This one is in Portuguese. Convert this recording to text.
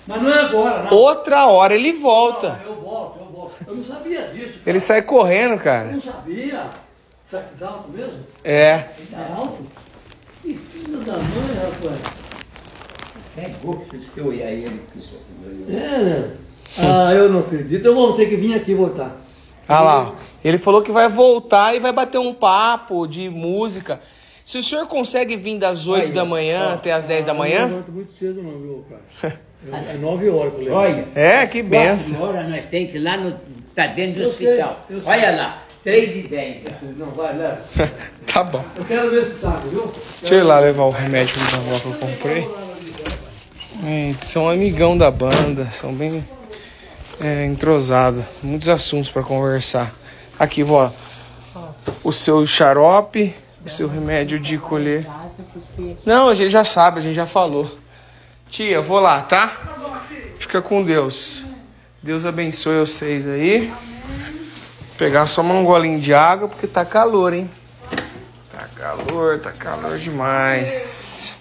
Mas não é agora, não. Outra hora ele volta. Não, eu volto. Eu não sabia disso, cara. Ele sai correndo, Eu cara. não sabia. Será que é alto mesmo? É. É alto? Que filho da mãe, rapaz. Pegou que eu ia ele. É, né? Ah, eu não acredito. Eu vou ter que vir aqui voltar. Olha lá, ó. Ele falou que vai voltar e vai bater um papo de música. Se o senhor consegue vir das 8 da manhã até as 10 da Eu não manhã... levanto muito cedo não, viu, cara? É 9 horas que eu levanto. Olha, É, que benção. 4 horas nós temos que ir lá no... Tá dentro do Eu hospital. sei, eu sei. Olha lá, 3h10. Não, vai, leva. Tá bom. Eu quero ver se sabe, viu? Deixa eu ir lá levar o remédio da avó que eu comprei. São amigão da banda, são bem entrosados. Muitos assuntos pra conversar. Aqui, vó, o seu xarope, o seu remédio de colher. Não, a gente já sabe, a gente já falou. Tia, eu vou lá, tá? Fica com Deus. Deus abençoe vocês aí. Vou pegar só um golinho de água, porque tá calor, hein? Tá calor demais.